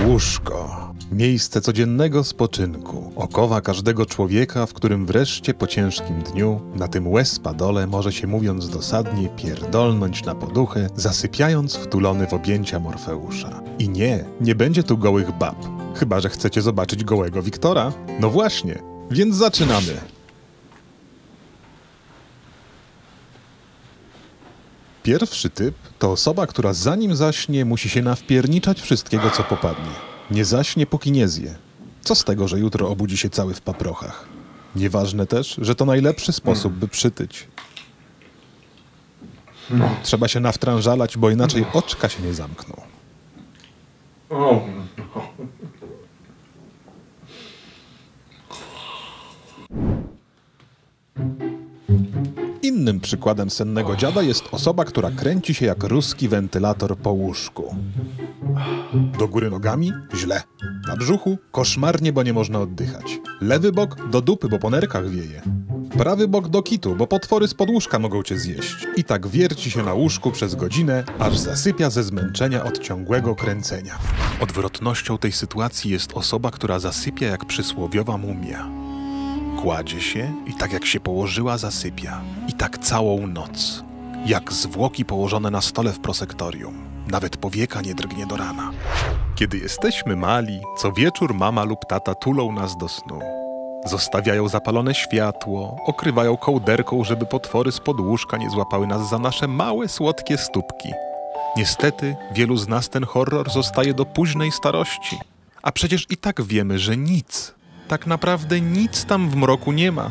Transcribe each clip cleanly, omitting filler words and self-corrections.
Łóżko. Miejsce codziennego spoczynku. Okowa każdego człowieka, w którym wreszcie po ciężkim dniu, na tym łez padole może się mówiąc dosadnie pierdolnąć na poduchę, zasypiając wtulony w objęcia Morfeusza. I nie będzie tu gołych bab. Chyba że chcecie zobaczyć gołego Wiktora? No właśnie, więc zaczynamy. Pierwszy typ to osoba, która zanim zaśnie, musi się nawpierniczać wszystkiego, co popadnie. Nie zaśnie, póki nie zje. Co z tego, że jutro obudzi się cały w paprochach? Nieważne też, że to najlepszy sposób, by przytyć. Trzeba się nawtrążalać, bo inaczej oczka się nie zamkną. Innym przykładem sennego dziada jest osoba, która kręci się jak ruski wentylator po łóżku. Do góry nogami? Źle. Na brzuchu? Koszmarnie, bo nie można oddychać. Lewy bok? Do dupy, bo po nerkach wieje. Prawy bok do kitu, bo potwory spod łóżka mogą cię zjeść. I tak wierci się na łóżku przez godzinę, aż zasypia ze zmęczenia od ciągłego kręcenia. Odwrotnością tej sytuacji jest osoba, która zasypia jak przysłowiowa mumia. Kładzie się i tak jak się położyła, zasypia. I tak całą noc. Jak zwłoki położone na stole w prosektorium. Nawet powieka nie drgnie do rana. Kiedy jesteśmy mali, co wieczór mama lub tata tulą nas do snu. Zostawiają zapalone światło, okrywają kołderką, żeby potwory spod łóżka nie złapały nas za nasze małe, słodkie stópki. Niestety, wielu z nas ten horror zostaje do późnej starości. A przecież i tak wiemy, że nic, tak naprawdę nic tam w mroku nie ma.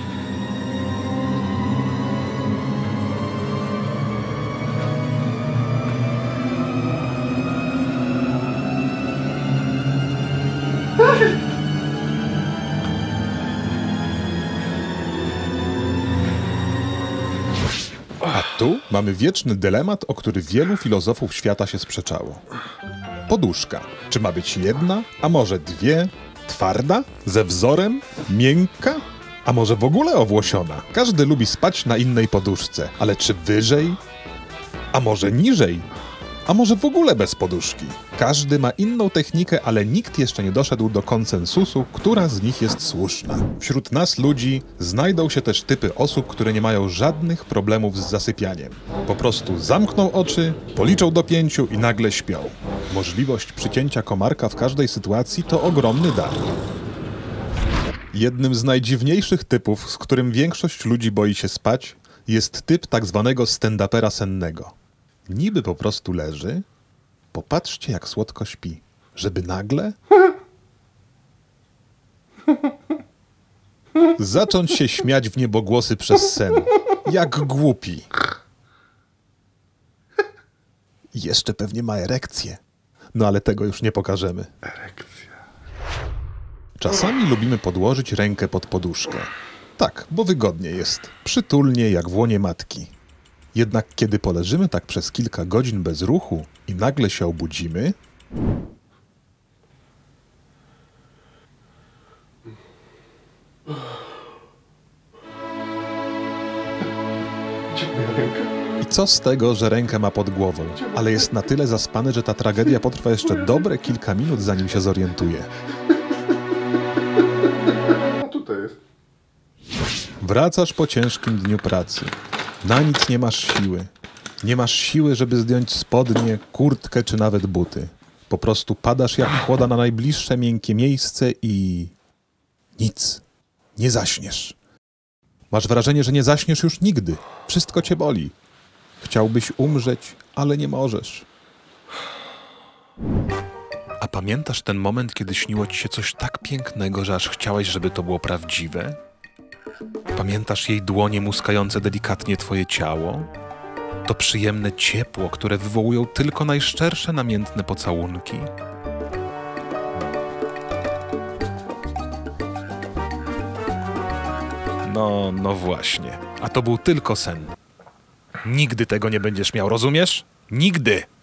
A tu mamy wieczny dylemat, o który wielu filozofów świata się sprzeczało. Poduszka. Czy ma być jedna, a może dwie? Twarda? Ze wzorem? Miękka? A może w ogóle owłosiona? Każdy lubi spać na innej poduszce, ale czy wyżej? A może niżej? A może w ogóle bez poduszki? Każdy ma inną technikę, ale nikt jeszcze nie doszedł do konsensusu, która z nich jest słuszna. Wśród nas ludzi znajdą się też typy osób, które nie mają żadnych problemów z zasypianiem. Po prostu zamkną oczy, policzą do 5 i nagle śpią. Możliwość przycięcia komarka w każdej sytuacji to ogromny dar. Jednym z najdziwniejszych typów, z którym większość ludzi boi się spać, jest typ tak zwanego stand-upera sennego. Niby po prostu leży, popatrzcie jak słodko śpi, żeby nagle zacząć się śmiać w niebogłosy przez sen, jak głupi. I jeszcze pewnie ma erekcję, no ale tego już nie pokażemy. Erekcja. Czasami lubimy podłożyć rękę pod poduszkę. Tak, bo wygodnie jest, przytulnie jak w łonie matki. Jednak kiedy poleżymy tak przez kilka godzin bez ruchu i nagle się obudzimy, i co z tego, że rękę ma pod głową, ale jest na tyle zaspany, że ta tragedia potrwa jeszcze dobre kilka minut, zanim się zorientuje. A tutaj jest. Wracasz po ciężkim dniu pracy. Na nic nie masz siły. Nie masz siły, żeby zdjąć spodnie, kurtkę czy nawet buty. Po prostu padasz jak kłoda na najbliższe miękkie miejsce i... nic. Nie zaśniesz. Masz wrażenie, że nie zaśniesz już nigdy. Wszystko cię boli. Chciałbyś umrzeć, ale nie możesz. A pamiętasz ten moment, kiedy śniło ci się coś tak pięknego, że aż chciałeś, żeby to było prawdziwe? Pamiętasz jej dłonie muskające delikatnie twoje ciało? To przyjemne ciepło, które wywołują tylko najszczersze namiętne pocałunki? No właśnie. A to był tylko sen. Nigdy tego nie będziesz miał, rozumiesz? Nigdy!